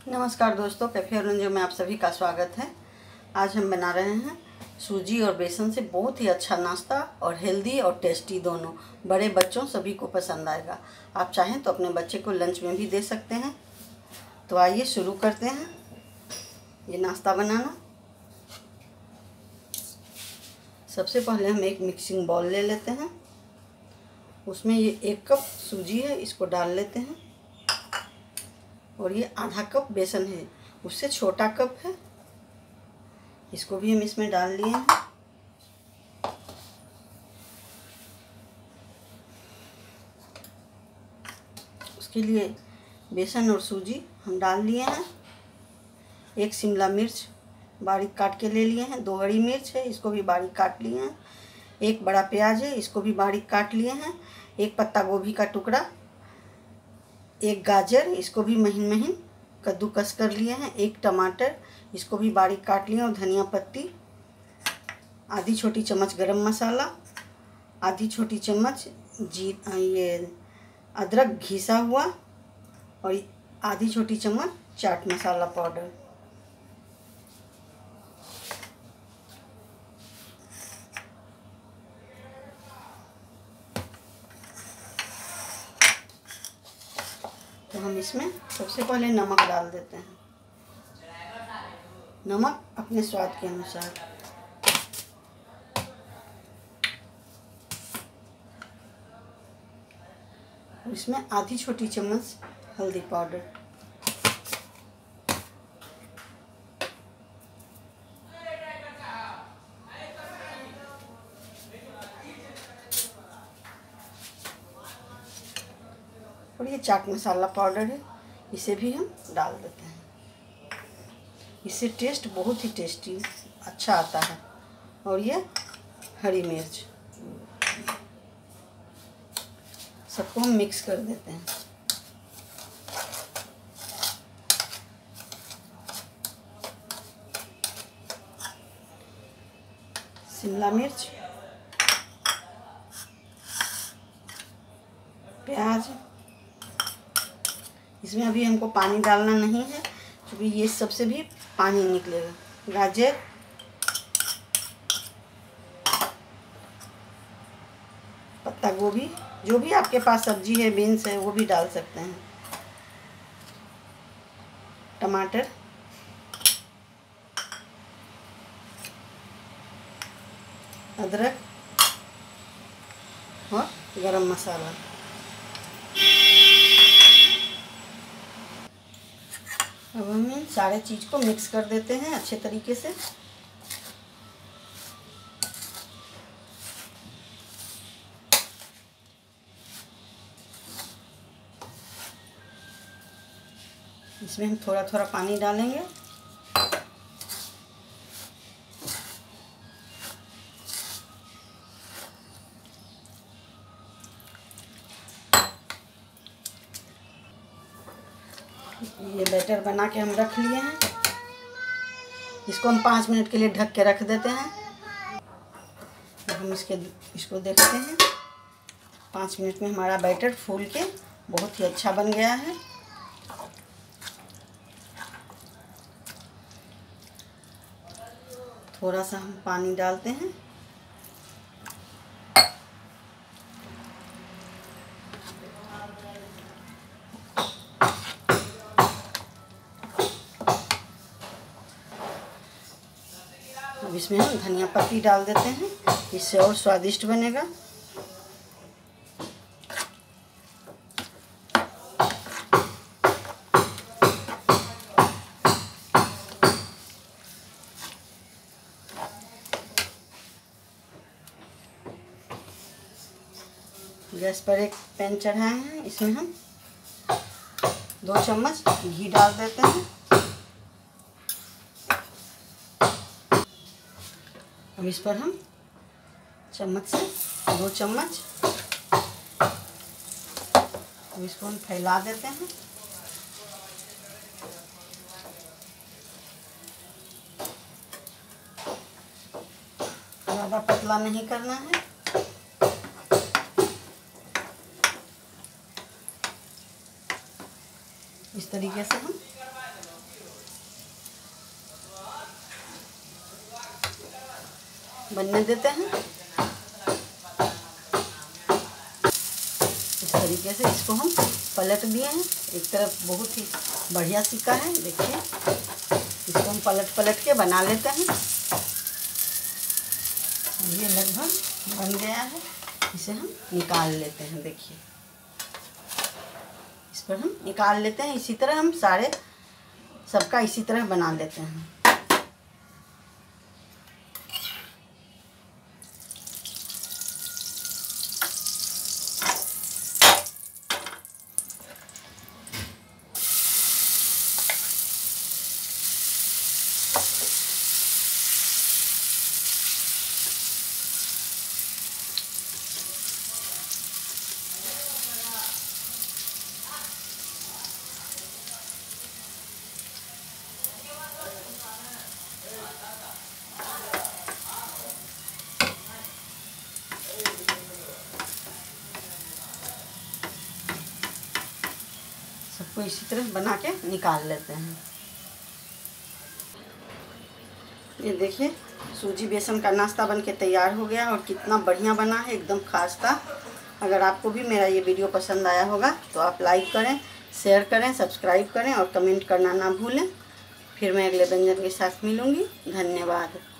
नमस्कार दोस्तों, cafe orange में आप सभी का स्वागत है। आज हम बना रहे हैं सूजी और बेसन से बहुत ही अच्छा नाश्ता और हेल्दी और टेस्टी दोनों। बड़े बच्चों सभी को पसंद आएगा। आप चाहें तो अपने बच्चे को लंच में भी दे सकते हैं। तो आइए शुरू करते हैं ये नाश्ता बनाना। सबसे पहले हम एक मिक्सिंग बाउल ले लेते हैं। उसमें ये 1 कप सूजी है, इसको डाल लेते हैं। और ये आधा कप बेसन है, उससे छोटा कप है, इसको भी हम इसमें डाल लिए हैं। उसके लिए बेसन और सूजी हम डाल लिए हैं। 1 शिमला मिर्च बारीक काट के ले लिए हैं। 2 हरी मिर्च है, इसको भी बारीक काट लिए हैं। 1 बड़ा प्याज है, इसको भी बारीक काट लिए हैं। 1 पत्ता गोभी का टुकड़ा, 1 गाजर, इसको भी महीन महीन कद्दूकस कर लिए हैं। 1 टमाटर, इसको भी बारीक काट लिए। और धनिया पत्ती, आधी छोटी चम्मच गरम मसाला, आधी छोटी चम्मच ये अदरक घिसा हुआ, और आधी छोटी चम्मच चाट मसाला पाउडर। तो हम इसमें सबसे पहले नमक डाल देते हैं। नमक अपने स्वाद के अनुसार। और इसमें आधी छोटी चम्मच हल्दी पाउडर। और ये चाट मसाला पाउडर है, इसे भी हम डाल देते हैं। इससे टेस्ट बहुत ही टेस्टी अच्छा आता है। और ये हरी मिर्च, सबको हम मिक्स कर देते हैं। शिमला मिर्च, प्याज, इसमें अभी हमको पानी डालना नहीं है क्योंकि ये सबसे भी पानी निकलेगा। गाजर, पत्ता गोभी, जो भी आपके पास सब्जी है, बीन्स है, वो भी डाल सकते हैं। टमाटर, अदरक और गरम मसाला। अब हम इन सारे चीज़ को मिक्स कर देते हैं अच्छे तरीके से। इसमें हम थोड़ा थोड़ा पानी डालेंगे। ये बैटर बना के हम रख लिए हैं। इसको हम 5 मिनट के लिए ढक के रख देते हैं। अब हम इसको देखते हैं। 5 मिनट में हमारा बैटर फूल के बहुत ही अच्छा बन गया है। थोड़ा सा हम पानी डालते हैं। अब इसमें हम धनिया पत्ती डाल देते हैं, इससे और स्वादिष्ट बनेगा। गैस पर एक पैन चढ़ाए हैं, इसमें हम 2 चम्मच घी डाल देते हैं। अब इस पर हम चम्मच से 2 चम्मच, अब इसको हम फैला देते हैं। ज़्यादा पतला नहीं करना है। इस तरीके से हम बनने देते हैं। इस तरीके से इसको हम पलट दिए हैं। एक तरफ बहुत ही बढ़िया सिका है, देखिए। इसको हम पलट के बना लेते हैं। ये लगभग बन गया है, इसे हम निकाल लेते हैं। देखिए, इस पर हम निकाल लेते हैं। इसी तरह हम सारे सबका इसी तरह बना लेते हैं। सबको इसी तरह बना के निकाल लेते हैं। ये देखिए, सूजी बेसन का नाश्ता बनके तैयार हो गया और कितना बढ़िया बना है, एकदम खास्ता। अगर आपको भी मेरा ये वीडियो पसंद आया होगा तो आप लाइक करें, शेयर करें, सब्सक्राइब करें और कमेंट करना ना भूलें। फिर मैं अगले व्यंजन के साथ मिलूँगी। धन्यवाद।